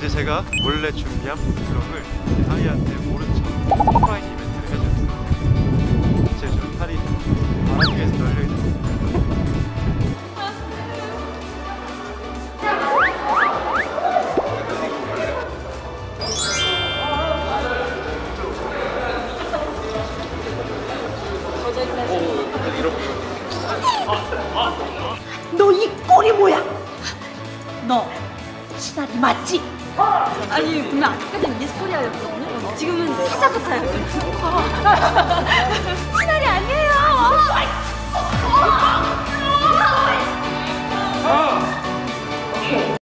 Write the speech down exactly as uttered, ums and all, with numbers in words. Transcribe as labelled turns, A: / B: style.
A: 이제 제가 원래 준비한 블록을 하리한테 모른 척 서프라이즈 이벤트를 해주는 거예요. 제 좀 팔이 바람 위에서 널려있는
B: 너 이 꼴이 뭐야? 너 시나리 맞지?
C: 아니 분명 아까까지는 미스코리아였거든요. 지금은 사자 같아요.
B: 시나리 아니에요.